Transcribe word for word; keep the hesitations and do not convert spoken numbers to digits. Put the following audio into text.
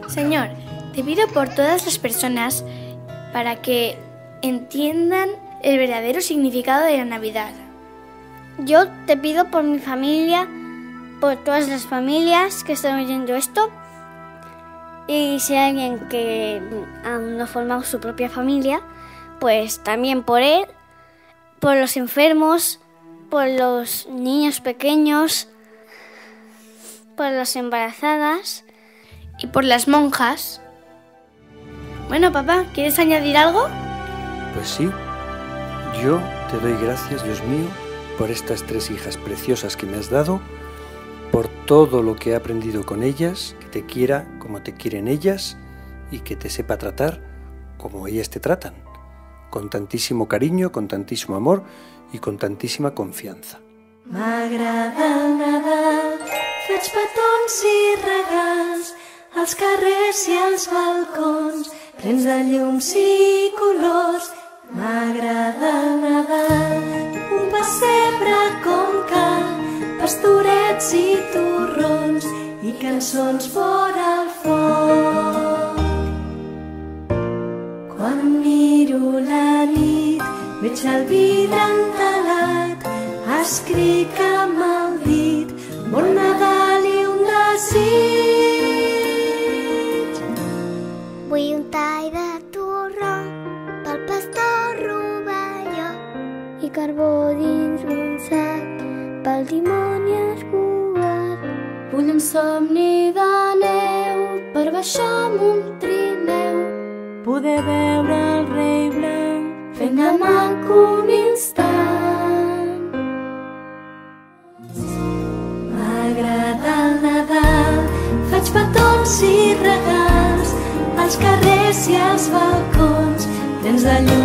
Señor, te pido por todas las personas para que entiendan el verdadero significado de la Navidad. Yo te pido por mi familia, por todas las familias que están oyendo esto, y si hay alguien que aún no ha formado su propia familia, pues también por él, por los enfermos, por los niños pequeños, por las embarazadas y por las monjas. Bueno, papá, ¿quieres añadir algo? Pues sí, yo te doy gracias, Dios mío, por estas tres hijas preciosas que me has dado, por todo lo que he aprendido con ellas, que te quiera como te quieren ellas y que te sepa tratar como ellas te tratan, con tantísimo cariño, con tantísimo amor y con tantísima confianza. M'agrada el Nadal, faig petons i regals, als carrers i als balcons, plens de llums i colors. M'agrada el Nadal, un pessebre com cal, pastorets i torrons i cançons vora el foc. Quan miro la nit, veig el vidre entelat, escric amb el dit, bon Nadal i un desig. Vull un tall de torró pel pastor rovelló i carbó dins un sac pel dimoni escugat. Vull un somni de neu per baixar amb un trineu, poder veure el rei blanc fent de maco un instant. M'agrada el Nadal, faig petons i regals, als carrers i als balcons, plens de llum